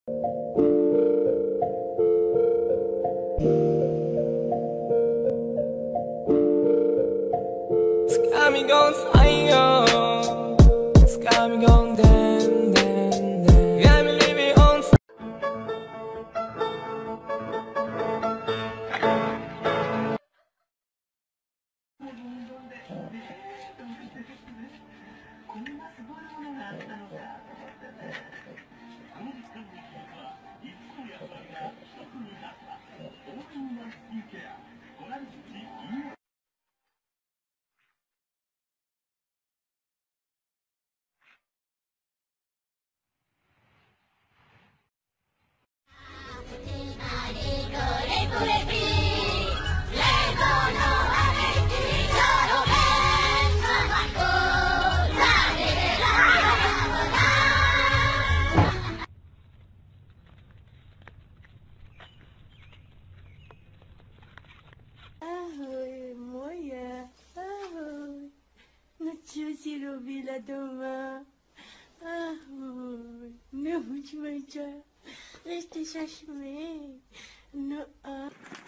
It's got me going psycho. It's got me going damn, damn, damn. Got me living on. Ahoj, moje, ahoj, no čo si robila doma? Ahoj, nauč ma ťa, ešte sa smej, no a...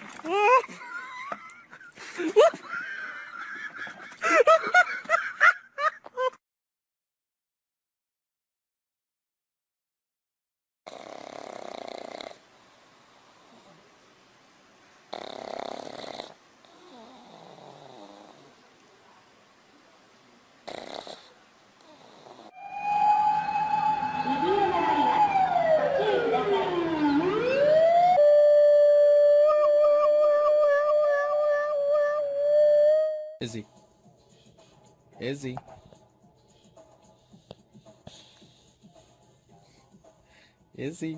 Izzy. Izzy. Izzy.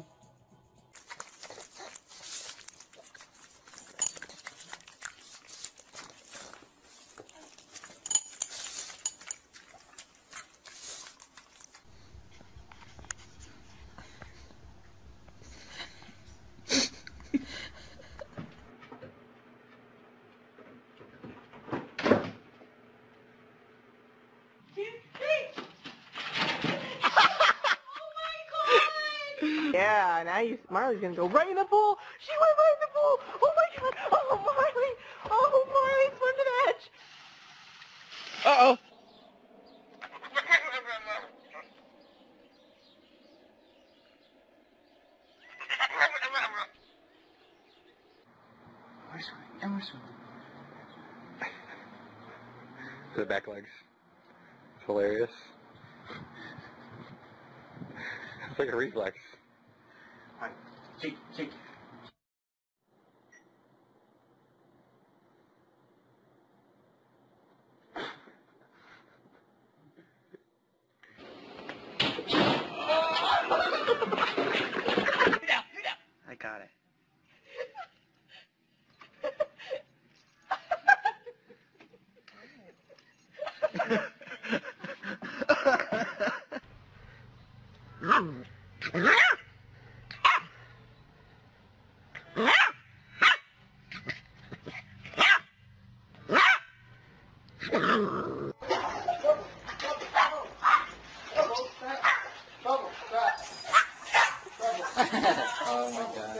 Yeah, now Marley's gonna go right in the pool. She went right in the pool. Oh my god. Oh, Marley. Oh, Marley, swim to the edge. Uh-oh. Emerson. The back legs. It's hilarious. It's like a reflex. Alright, shake, shake. I got it. Oh my god.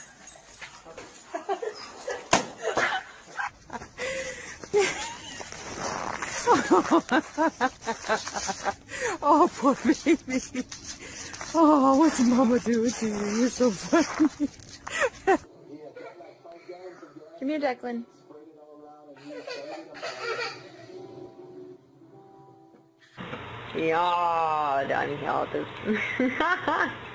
Oh, poor baby. Oh, what's mama doing to you? You're so funny. Come here, Declan. Ja, den Autos.